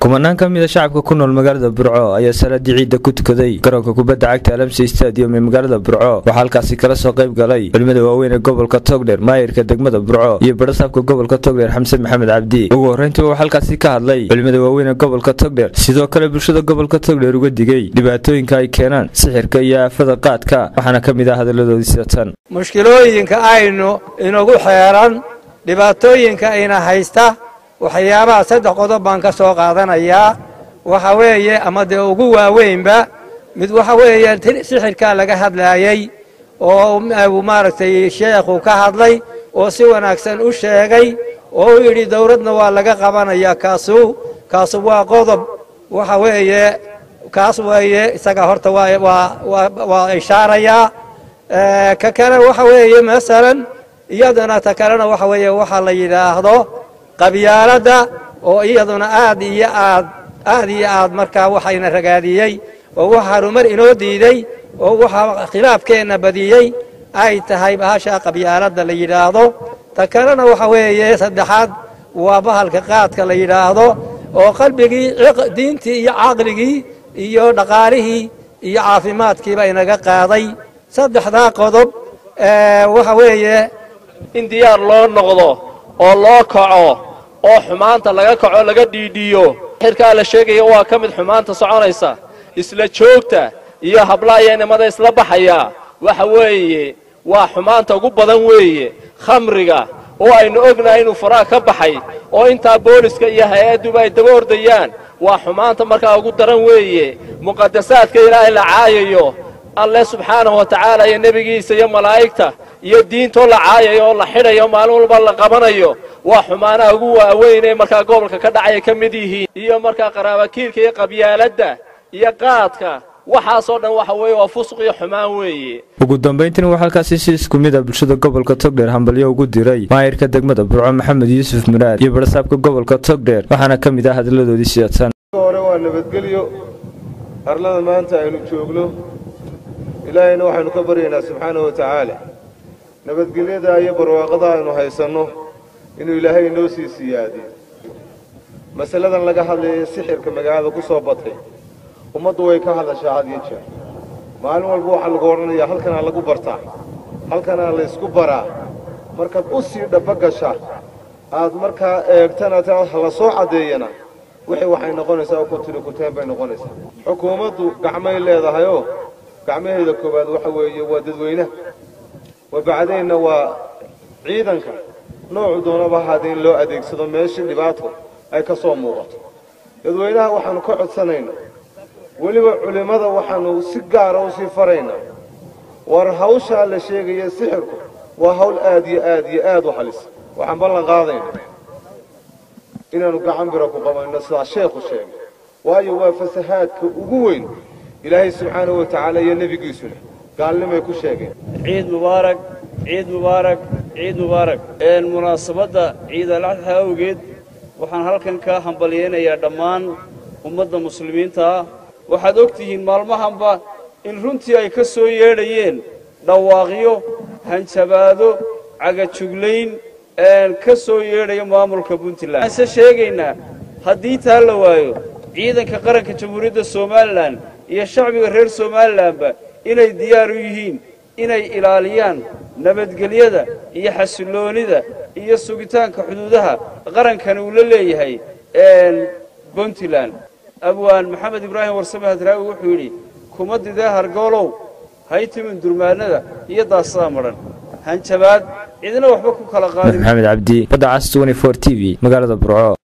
kumanaan ka mid ah shacabka ku nool magaalada Burco ayaa salaadii ciida ku tukaday garoonka kubadda cagta Alamsi Stadium ee magaalada Burco waxa halkaas kala soo qayb galay culimada waaweyn ee gobolka Togdheer maayirka degmada Burco iyo barasaabka gobolka Togdheer Xamse Maxamed Cabdi ugu horeyntii waxa halkaas ka hadlay culimada waaweyn ee gobolka Togdheer sidoo kale bulshada gobolka Togdheer uga digay dhibaatooyinka ay keenaan sixirka iyo aafada qaadka waxaana ka mid ah hadaladoodii sidatan mushkilooyinka aynu inagu xeeran dhibaatooyinka ayna haysta waxyaabaha saddex qodob baan ka soo qaadanayaa waxa weeye ama de ugu waaweynba mid waxa weeye sixirka laga hadlayay oo maaragtay sheekhu ka hadlay oo si wanaagsan u sheegay oo yiri dawladna waa laga qabanaya kaasu waa qodob waxa weeye kaas weeye isaga horta waa ishaaraya ka kale waxa weeye masalan iyadana ta kalena waxa weeye waxa la yiraahdo qabyaalada oo iyaduna aad iyo aad markaa waxayna ragaadiyay oo waxa horumar inoo diiday oo waxa khilaafkeena badiyay ay tahay bahasha qabyaalada la yiraahdo ta kalena waxa weeye saddexaad waa bahalka qaadka la yiraahdo oo qalbigii diintii iyo aqligii iyo dhaqaalihii iyo caafimaadkiiba inaga qaaday saddexda qodob waxa weeye in diyaar loo noqdo oo loo kaco oo xumaanta laga kaco laga dhiidhiyo xirka la sheegayo waa kamid xumaanta soconaysa isla joogta iyo hablaayeenimada isla baxaya waxa weeye waa xumaanta ugu badan weeye khamriga oo aynu ognahay inuu faraha ka baxay oo inta booliska iyo hay'aduba ay daba ordayaan waa xumaanta markaa ugu daran weeye muqaddasaadka ilaahay la caayayo Allah subhanahu wa ta'ala iyo nabigiisa iyo malaa'ikta iyo diinto la caayayo la xidhayo maalin walba la qabanayo waa xumaanaha ugu waaweyn ee markaa gobolka ka dhacay ka mid yihiin iyo markaa qaraabakiilka iyo qabyaaladda iyo qaadka waxaasoo dhan waxa weeye waa fusuq iyo xumaan weeye ugu dambeyntii waxa halkaas si isku mid ah bulshada gobolka Togdheer hambalyo ugu diray maayirka degmada Burco Maxamed Yuusuf Muraad iyo barasaabka gobolka Togdheer waxaana ka mid ah hadaladoodii sidatan hore waa nabadgelyo arlada maanta aynu joogno ilaahayna waxaanu ka baryaynaa subxaanahu wa ta'ala nabadgelyada iyo barwaaqada aynu haysano inuu ilaahay inoo sii siyaadiyo masaladan laga hadlayo sixirka magaalada ku soo batay ummaddu way ka hadashaa had iyo jeer maalin walba waxa lagu oranayaa halkana lagu bartaa halkana la isku baraa markaad u sii dhabagasha aad markaa eegtana la soo cadeeyana waxay noqonaysaa ku tiri ku teen bay noqonaysaa xukuumaddu gacmay leedahay oo gacmaheeda koobaad waxa weeye waa dadweynaha وبعدين وعيدنك نوع دون بهذين لو أديكسدو ماشي dhibaato ay ka soo muuqato dadweynaha waxaan ku codsanaynaa waliba culimada waxaan si gaar ah u sii faraynaa war hawsha la sheegay sixirku waa hawl aad u halis waxaan ballan qaadaynaa inaanu gacan biro ku qabanno sida sheekhu sheegay waayo waa fasahaadka ugu weyn ilaahay subxaanahu wa ta'ala iyo nabigiisu قالني كل شيء عيد مبارك عيد مبارك عيد مبارك المناسبة عيد الأضحى وجد وحن هلكن كهم بلينا يا دمان أمة المسلمين تا وحدوكتين مالمهم با إن رنتي أي كسو يريين دواغيو هنشبادو عقد شغلين كسو يريين مامل كبنت الله أنسى شيءنا هديت هالوايو عيدا كقرن كجمهورية الصومالان يا الشعب غير الصومالان با inay diyaar u yihiin inay ilaaliyaan nabadgelyada iyo xasiloonida iyo sugitaanka xuduudaha qarankan uu la leeyahay Puntland abwaan Maxamed Ibrahim Warsame Hadraawi wuxuu yiri kuma didaa hargoolow haytimin durmaanada iyo daasada maran hanjabaad idina waxba ku kala qaadin Maxamed Cabdi Badacas 24 TV magaalada Burco